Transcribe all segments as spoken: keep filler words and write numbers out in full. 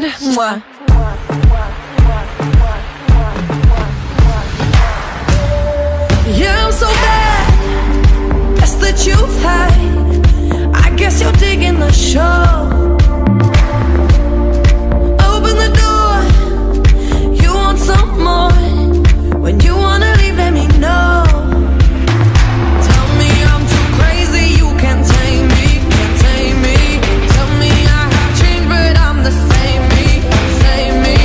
Mwah. Yeah, I'm so bad. That's the truth, hey. I guess you're digging the show. Open the door. You want some more. When you wanna leave, let me know. Tell me I'm too crazy, you can't tame me, can't tame me. Tell me I have changed, but I'm the same me, same me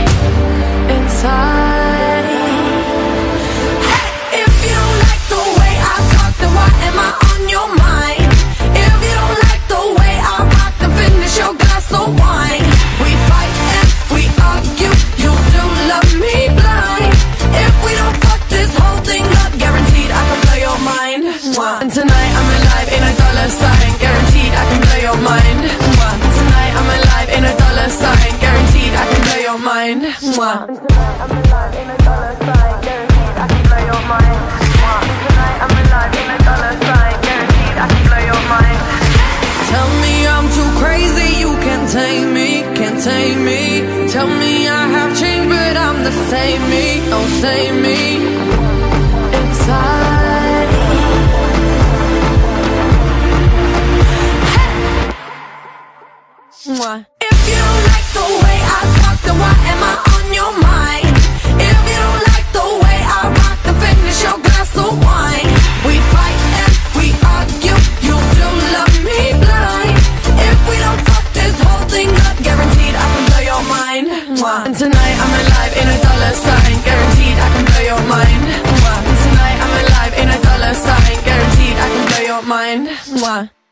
inside. Hey, if you don't like the way I talk, then why am I on your mind? If you don't like the way I rock, then finish your glass of wine. We fight and we argue, you still love me blind. If we don't fuck this whole thing up, guaranteed I can blow your mind. And tonight I'm alive in a dollar sign, guaranteed I can blow your mind. Tonight I'm alive in a dollar sign, guaranteed I can blow your mind. Tonight I'm alive in a dollar sign, guaranteed I can blow your mind. Tonight I'm alive in a dollar sign, guaranteed I can blow your mind. Tell me I'm too crazy, you can't tame me, can't tame me. Tell me I have changed, but I'm the same me, oh same me inside. Hey. If you don't like the way I talk, then why am I on your mind? If you don't like the way I rock, then finish your glass of wine. We fight and we argue, you still love me blind. If we don't fuck this whole thing up, guaranteed I can blow your mind. And tonight I'm alive in a dollar sign, guaranteed I can blow your mind. And tonight I'm alive in a dollar sign, guaranteed I can blow your mind.